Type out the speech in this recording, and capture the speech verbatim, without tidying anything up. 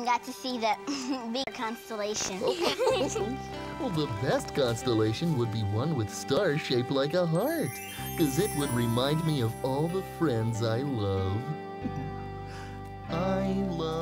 got to see the big constellation. Well, the best constellation would be one with stars shaped like a heart, because it would remind me of all the friends I love. I love